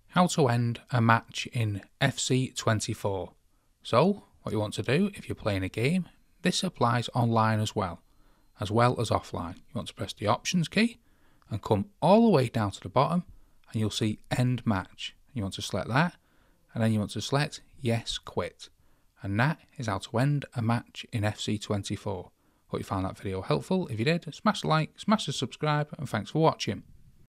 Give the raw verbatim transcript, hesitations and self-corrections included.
How to end a match in F C twenty-four. So, what you want to do if you're playing a game, this applies online as well, as well as offline. You want to press the options key and come all the way down to the bottom and you'll see end match. You want to select that and then you want to select yes quit. And that is how to end a match in F C twenty-four. Hope you found that video helpful. If you did, smash the like, smash the subscribe, and thanks for watching.